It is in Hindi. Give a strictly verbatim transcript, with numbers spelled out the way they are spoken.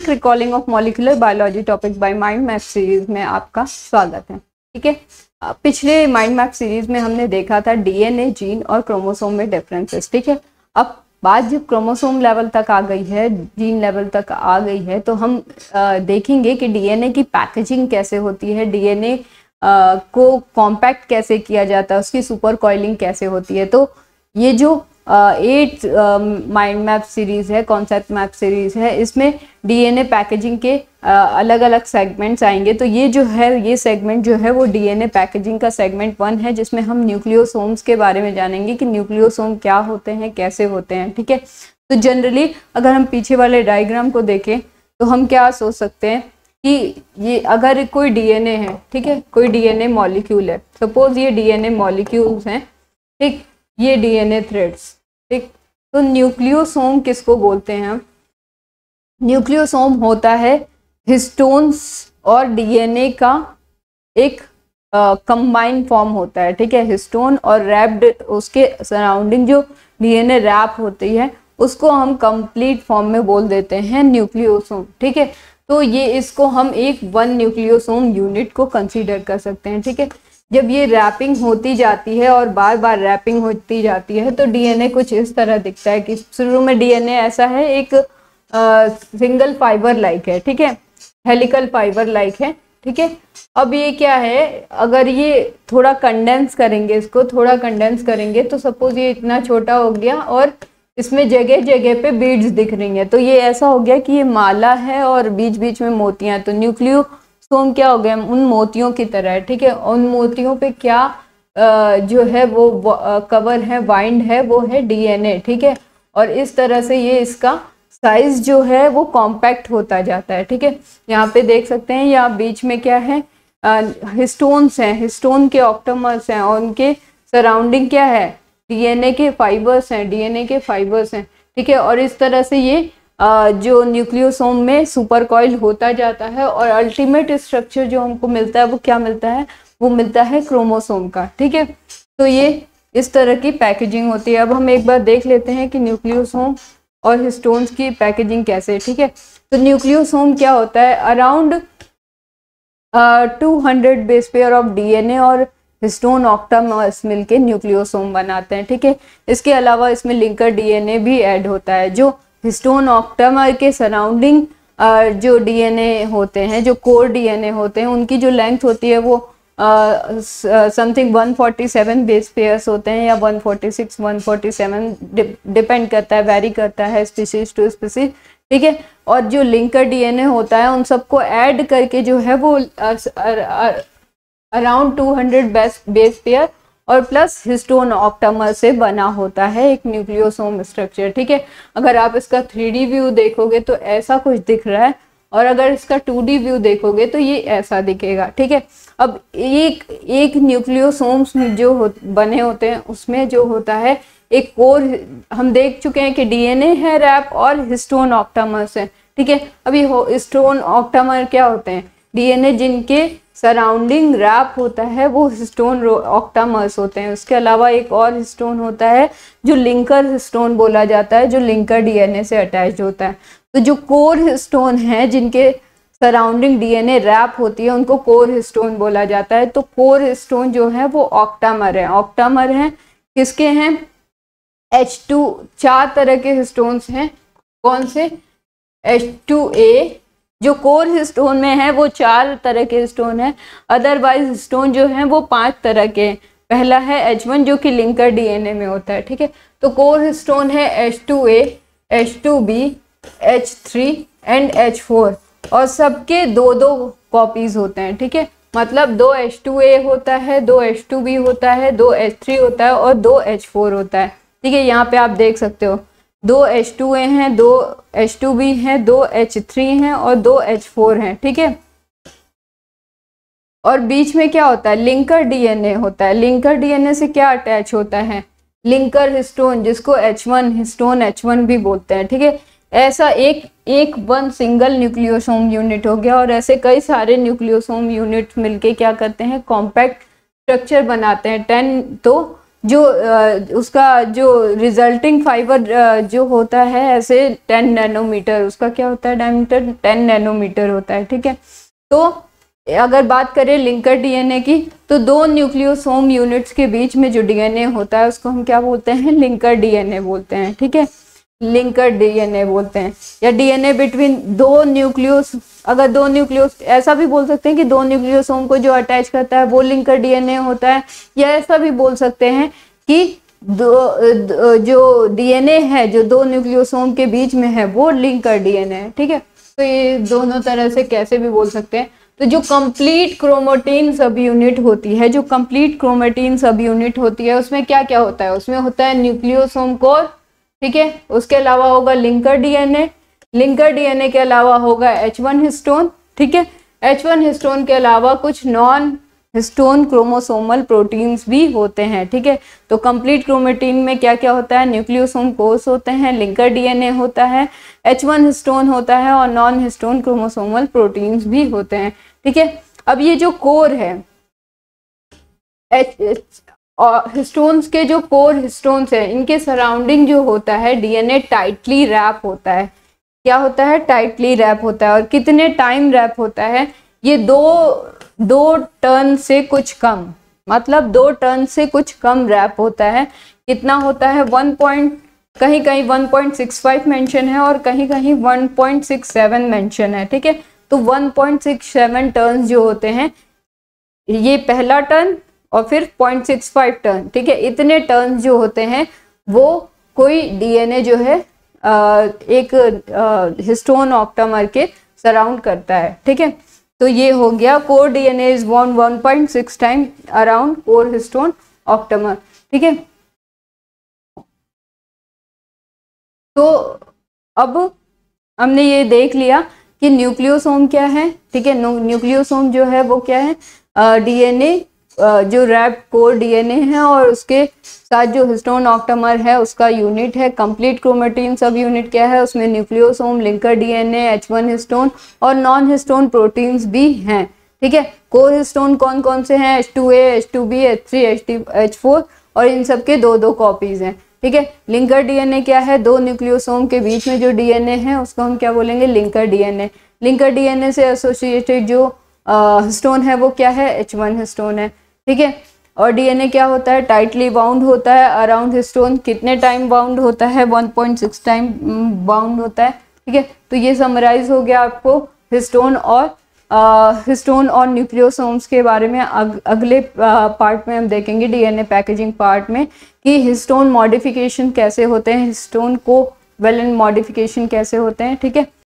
Quick recalling of molecular biology topic by mind map series में आपका स्वागत है। ठीक है, पिछले माइंड मैप सीरीज में हमने देखा था डीएनए, जीन और क्रोमोसोम में डिफरेंसेस। ठीक है, अब बात जब क्रोमोसोम लेवल तक आ गई है, जीन लेवल तक आ गई है, तो हम आ, देखेंगे कि डीएनए की पैकेजिंग कैसे होती है, डीएनए को कॉम्पैक्ट कैसे किया जाता है, उसकी सुपर कॉइलिंग कैसे होती है। तो ये जो एट माइंड मैप सीरीज है, कॉन्सेप्ट मैप सीरीज है, इसमें डीएनए पैकेजिंग के अलग अलग सेगमेंट्स आएंगे। तो ये जो है, ये सेगमेंट जो है वो डीएनए पैकेजिंग का सेगमेंट वन है, जिसमें हम न्यूक्लियोसोम्स के बारे में जानेंगे कि न्यूक्लियोसोम क्या होते हैं, कैसे होते हैं। ठीक है, तो जनरली अगर हम पीछे वाले डायग्राम को देखें तो हम क्या सोच सकते हैं कि ये अगर कोई डीएनए है, ठीक है, कोई डीएनए मॉलिक्यूल है, सपोज ये डीएनए मॉलिक्यूल्स हैं, ठीक, ये डीएनए थ्रेड्स, ठीक। तो न्यूक्लियोसोम किसको बोलते हैं हम? न्यूक्लियोसोम होता है हिस्टोन्स और डीएनए का एक कंबाइन uh, फॉर्म होता है। ठीक है, हिस्टोन और रैप्ड, उसके सराउंडिंग जो डीएनए रैप होती है उसको हम कंप्लीट फॉर्म में बोल देते हैं न्यूक्लियोसोम। ठीक है, तो ये इसको हम एक वन न्यूक्लियोसोम यूनिट को कंसीडर कर सकते हैं। ठीक है, जब ये रैपिंग होती जाती है और बार बार रैपिंग होती जाती है तो डीएनए कुछ इस तरह दिखता है कि शुरू में डीएनए ऐसा है, एक आ, सिंगल फाइबर लाइक है, ठीक है, हेलिकल फाइबर लाइक है। ठीक है, अब ये क्या है, अगर ये थोड़ा कंडेंस करेंगे, इसको थोड़ा कंडेंस करेंगे तो सपोज ये इतना छोटा हो गया और इसमें जगह जगह पे बीड्स दिख रही हैं, तो ये ऐसा हो गया कि ये माला है और बीच बीच में मोतियां। तो न्यूक्लियो सोम क्या हो गया, उन मोतियों की तरह है। ठीक है, उन मोतियों पे क्या आ, जो है वो कवर है, वाइंड है, वो है डीएनए। ठीक है, और इस तरह से ये इसका साइज जो है वो कॉम्पैक्ट होता जाता है। ठीक है, यहाँ पे देख सकते हैं, यहाँ बीच में क्या है, हिस्टोन्स हैं, हिस्टोन के ऑक्टोमर्स हैं और उनके सराउंडिंग क्या है, डीएनए के फाइबर्स हैं, डीएनए के फाइबर्स हैं। ठीक है, और इस तरह से ये Uh, जो न्यूक्लियोसोम में सुपर कॉइल होता जाता है और अल्टीमेट स्ट्रक्चर जो हमको मिलता है वो क्या मिलता है, वो मिलता है क्रोमोसोम का। ठीक है, तो ये इस तरह की पैकेजिंग होती है। अब हम एक बार देख लेते हैं कि न्यूक्लियोसोम और हिस्टोन्स की पैकेजिंग कैसे है। ठीक है, तो न्यूक्लियोसोम क्या होता है, around two hundred base pair of DNA और हिस्टोन ऑक्टामर्स मिलके न्यूक्लियोसोम बनाते हैं। ठीक है, इसके अलावा इसमें लिंकर डीएनए भी ऐड होता है। जो हिस्टोन ऑक्टामर के सराउंडिंग जो डीएनए होते हैं, जो कोर डीएनए होते हैं, उनकी जो लेंथ होती है वो something one forty seven base pairs होते हैं या one forty six, one forty seven, depend करता है, वेरी करता है स्पीसीज टू स्पीसीज। ठीक है, और जो लिंकर डीएनए होता है उन सबको ऐड करके जो है वो around two hundred base base pair और प्लस हिस्टोन ऑक्टामर से बना होता है एक न्यूक्लियोसोम स्ट्रक्चर। ठीक है, अगर आप इसका थ्री डी व्यू देखोगे तो ऐसा कुछ दिख रहा है और अगर इसका टू डी व्यू देखोगे तो ये ऐसा दिखेगा। ठीक है, अब एक एक न्यूक्लियोसोम्स जो हो, बने होते हैं उसमें जो होता है एक कोर, हम देख चुके हैं कि डीएनए है रैप और हिस्टोन ऑक्टामर्स है। ठीक है, अभी हिस्टोन ऑक्टामर क्या होते हैं, डीएनए जिनके सराउंडिंग रैप होता है वो हिस्टोन ऑक्टामर्स होते हैं। उसके अलावा एक और हिस्टोन होता है जो लिंकर हिस्टोन बोला जाता है, जो लिंकर डीएनए से अटैच्ड होता है। तो जो कोर हिस्टोन है जिनके सराउंडिंग डीएनए रैप होती है उनको कोर हिस्टोन बोला जाता है। तो कोर हिस्टोन जो है वो ऑक्टामर है। ऑक्टामर हैं किसके हैं, एच टू, चार तरह के हिस्टोन्स हैं। कौन से, एच टू ए जो कोर हिस्टोन में है वो चार तरह के हिस्टोन है, अदरवाइज हिस्टोन जो है वो पांच तरह के। पहला है एच वन जो कि लिंकर डीएनए में होता है। ठीक है, तो कोर हिस्टोन है H two A, H two B, H three and H four और सबके दो दो कॉपीज होते हैं। ठीक है, मतलब दो एच टू ए होता है, दो एच टू बी होता है, दो एच थ्री होता है और दो एच फोर होता है। ठीक है, यहाँ पे आप देख सकते हो दो एच टू ए हैं, दो एच टू बी हैं, दो एच थ्री हैं और दो एच फोर हैं। ठीक है, और बीच में क्या होता है, लिंकर डीएनए होता है। लिंकर डीएनए से क्या अटैच होता है, लिंकर हिस्टोन, जिसको H one, histone H one भी बोलते हैं। ठीक है, ऐसा एक एक वन सिंगल न्यूक्लियोसोम यूनिट हो गया और ऐसे कई सारे न्यूक्लियोसोम यूनिट मिलके क्या करते हैं, कॉम्पैक्ट स्ट्रक्चर बनाते हैं। टेन तो जो uh, उसका जो रिजल्टिंग फाइबर uh, जो होता है ऐसे टेन नैनोमीटर, उसका क्या होता है डायमीटर, टेन नैनोमीटर होता है, ठीक है। तो अगर बात करें लिंकर डीएनए की, तो दो न्यूक्लियोसोम यूनिट्स के बीच में जो डीएनए होता है उसको हम क्या बोलते हैं, लिंकर डीएनए बोलते हैं, ठीक है, लिंकर डीएनए बोलते हैं। या डीएनए बिटवीन दो न्यूक्लियोस, अगर दो न्यूक्लियोस, ऐसा भी बोल सकते हैं कि दो न्यूक्लियोसोम को जो अटैच करता है वो लिंकर डीएनए होता है, या ऐसा भी बोल सकते हैं कि दो, दो जो डीएनए है जो दो न्यूक्लियोसोम के बीच में है वो लिंकर डीएनए है, ठीक है। तो ये दोनों तरह से कैसे भी बोल सकते हैं। तो जो कंप्लीट क्रोमेटिन सब यूनिट होती है, जो कंप्लीट क्रोमेटिन सब यूनिट होती है उसमें क्या क्या होता है, उसमें होता है न्यूक्लियोसोम कोर, ठीक है, उसके अलावा होगा लिंकर डीएनए, लिंकर डीएनए के अलावा होगा एच वन हिस्टोन, ठीक है, एच वन हिस्टोन के अलावा कुछ नॉन हिस्टोन क्रोमोसोमल प्रोटीन्स भी होते हैं, ठीक है। तो कंप्लीट क्रोमेटिन में क्या क्या होता है, न्यूक्लियोसोम कोर्स होते हैं, लिंकर डीएनए होता है, एच वन हिस्टोन होता है और नॉन हिस्टोन क्रोमोसोमल प्रोटीन्स भी होते हैं, ठीक है। अब ये जो कोर है, हिस्टोन्स के जो कोर हिस्टोन्स है इनके सराउंडिंग जो होता है डीएनए टाइटली रैप होता है, क्या होता है, टाइटली रैप होता है। और कितने टाइम रैप होता है, ये दो दो टर्न से कुछ कम, मतलब दो टर्न से कुछ कम रैप होता है। कितना होता है, वन पॉइंट कहीं कहीं one point six five mention है और कहीं कहीं one point six seven mention है, ठीक है। तो one point six seven turn जो होते हैं, ये पहला टर्न और फिर zero point six five turn, ठीक है, इतने टर्न जो होते हैं वो कोई डीएनए जो है एक हिस्टोन ऑक्टामर के सराउंड करता है, ठीक है। तो ये हो गया core DNA is one one point six time around core histone octamer, ठीक है। तो अब हमने ये देख लिया कि न्यूक्लियोसोम क्या है, ठीक है। न्यूक्लियोसोम जो है वो क्या है, डीएनए जो रैप कोर डीएनए है और उसके साथ जो हिस्टोन ऑक्टामर है उसका यूनिट है। कंप्लीट क्रोमेटिन सब यूनिट क्या है, उसमें nucleosome, linker DNA, H one histone और नॉन हिस्टोन प्रोटीन्स भी हैं, ठीक है। कोर हिस्टोन कौन कौन से हैं, H two A, H two B, H three, H four और इन सब के दो दो कॉपीज हैं, ठीक है। लिंकर डीएनए क्या है, दो न्यूक्लियोसोम के बीच में जो डीएनए है उसको हम क्या बोलेंगे, लिंकर डीएनए। लिंकर डीएनए से एसोसिएटेड जो हिस्टोन है वो क्या है, एच वन हिस्टोन है, ठीक है। और डीएनए क्या होता है, टाइटली बाउंड होता है अराउंड हिस्टोन। कितने टाइम बाउंड होता है, one point six time bound होता है, ठीक है। तो ये समराइज हो गया आपको हिस्टोन और हिस्टोन और न्यूक्लियोसोम्स के बारे में। अग, अगले पार्ट में हम देखेंगे डीएनए पैकेजिंग पार्ट में कि हिस्टोन मॉडिफिकेशन कैसे होते हैं, हिस्टोन को वेलेंट मॉडिफिकेशन कैसे होते हैं, ठीक है।